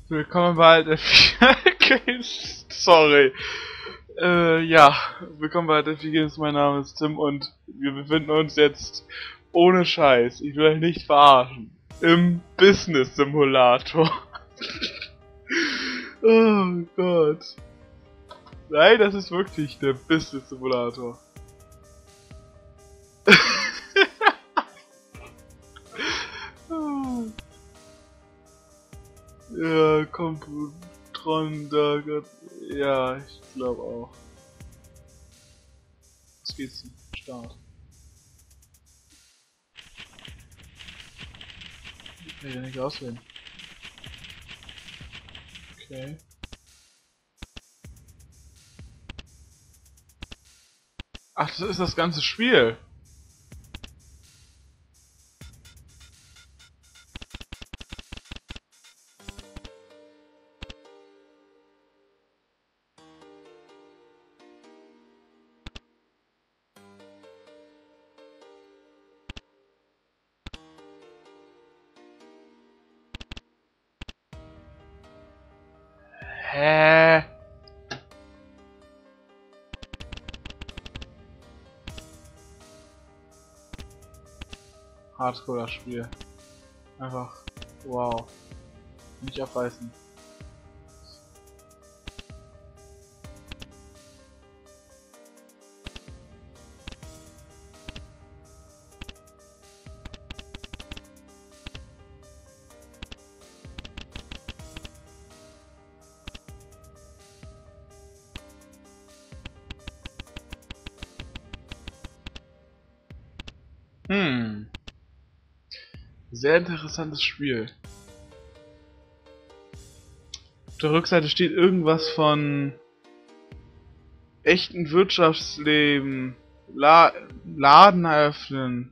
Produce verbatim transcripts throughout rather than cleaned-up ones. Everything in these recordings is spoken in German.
Willkommen bei der Games. Sorry. Äh, ja, willkommen bei der Games. Mein Name ist Tim und wir befinden uns jetzt ohne Scheiß. Ich will euch nicht verarschen. Im Business Simulator. Oh Gott. Nein, das ist wirklich der Business Simulator. Ja, Computron da, Gott. Ja, ich glaube auch. Jetzt geht's zum Start. Ich kann ja nicht auswählen. Okay. Ach, das ist das ganze Spiel. Hä? Hardcore das Spiel. Einfach wow. Nicht abreißen. Hm. Sehr interessantes Spiel. Auf der Rückseite steht irgendwas von echten Wirtschaftsleben, La Laden eröffnen,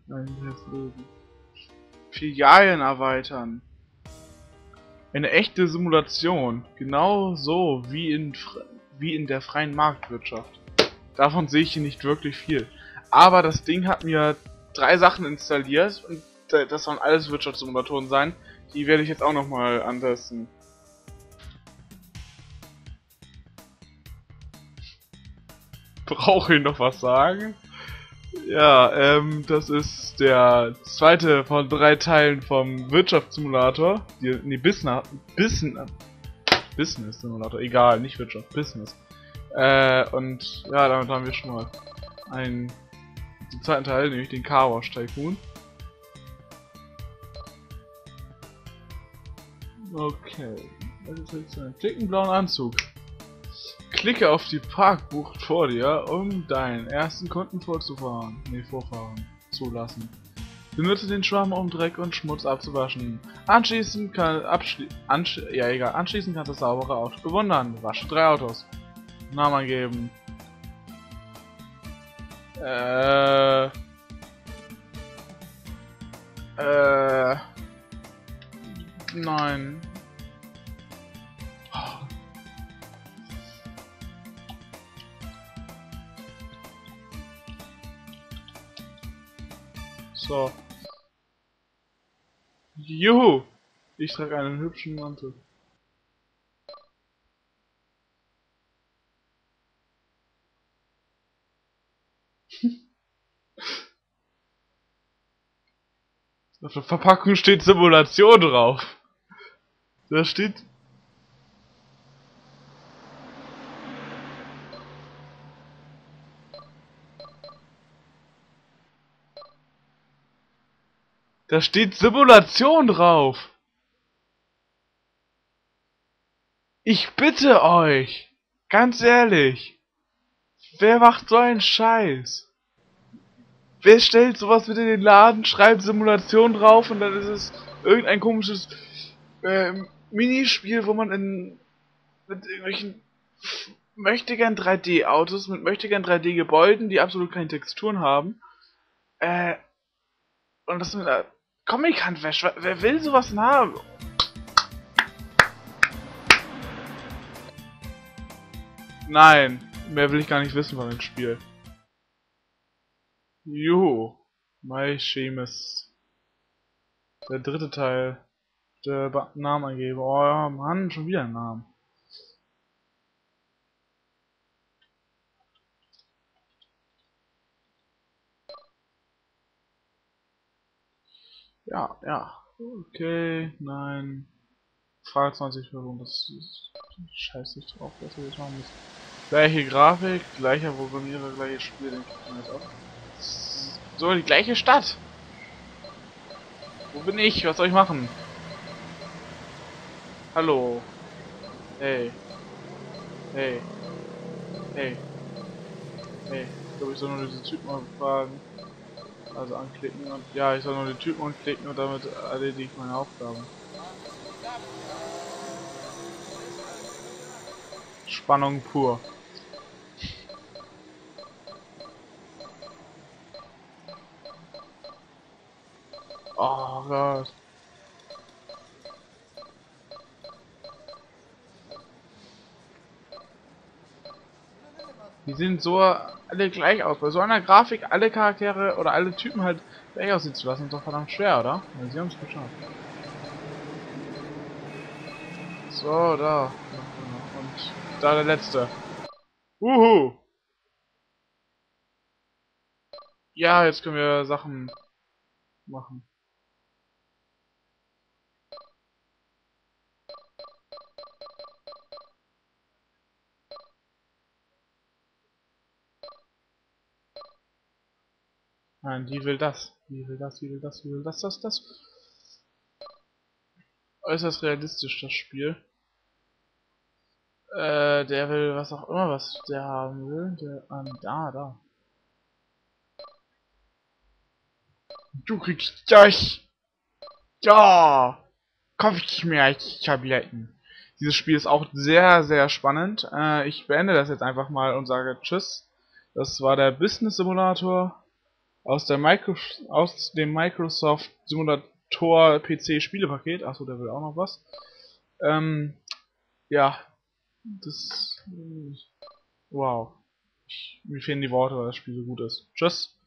Filialen erweitern. Eine echte Simulation, genau so wie in, wie in der freien Marktwirtschaft. Davon sehe ich hier nicht wirklich viel. Aber das Ding hat mir drei Sachen installiert und das sollen alles Wirtschaftssimulatoren sein. Die werde ich jetzt auch nochmal antesten. Brauche ich noch was sagen? Ja, ähm, das ist der zweite von drei Teilen vom Wirtschaftssimulator. Die, nee, Business, Business, Business Simulator, egal, nicht Wirtschaft, Business. Äh, und ja, damit haben wir schon mal einen den zweiten Teil, nämlich den Car Wash Tycoon. Okay, das ist jetzt ein dicken blauen Anzug. Klicke auf die Parkbucht vor dir, um deinen ersten Kunden vorzufahren. Ne, vorfahren. Zulassen. Benutze den Schwamm, um Dreck und Schmutz abzuwaschen. Anschließend kann abschli ansch ja egal. Anschließend kannst du das saubere Auto bewundern. Wasche drei Autos. Namen angeben. Äh. Äh. Nein. So. Juhu! Ich trage einen hübschen Mantel. Auf der Verpackung steht Simulation drauf. Da steht... Da steht Simulation drauf. Ich bitte euch. Ganz ehrlich. Wer macht so einen Scheiß? Wer stellt sowas mit in den Laden, schreibt Simulation drauf und dann ist es irgendein komisches äh, Minispiel, wo man in mit irgendwelchen möchtegern drei D Autos, mit möchtegern drei D Gebäuden, die absolut keine Texturen haben, äh, und das mit einer Comic-Hand wäscht. Wer will sowas denn haben? Nein, mehr will ich gar nicht wissen von dem Spiel. Juhu, My Seamus. Der dritte Teil. äh, Namen eingebe. Oh ja, Mann, schon wieder ein Namen. Ja, ja. Okay, nein. Frage zwanzig Personen, das ist scheiße ich drauf, was wir jetzt machen müssen. Gleiche Grafik, gleicher Programmierer, gleiches Spiel, den kriegen wir jetzt auch. So, die gleiche Stadt! Wo bin ich? Was soll ich machen? Hallo. Hey. Hey. Hey. Hey. Ich glaube, ich soll nur diese Typen mal fragen. Also anklicken und... Ja, ich soll nur den Typen anklicken und damit erledige ich meine Aufgaben. Spannung pur. Oh Gott. Die sehen so alle gleich aus. Bei so einer Grafik alle Charaktere oder alle Typen halt gleich aussehen zu lassen, ist doch verdammt schwer, oder? Ja, sie haben es geschafft. So, da. Und da der letzte. Uhu. Ja, jetzt können wir Sachen machen. Nein, die will das. Die will das, die will das, die will das, das, das. Äußerst realistisch, das Spiel. Äh, der will was auch immer, was der haben will. Der, ähm, da, da. Du kriegst das! Ja! Kopfschmerztabletten. Dieses Spiel ist auch sehr, sehr spannend. Äh, ich beende das jetzt einfach mal und sage Tschüss. Das war der Business Simulator aus, der Micro aus dem Microsoft Simulator P C Spielepaket. Achso, der will auch noch was. Ähm, ja, das... Wow. Ich, mir fehlen die Worte, weil das Spiel so gut ist. Tschüss.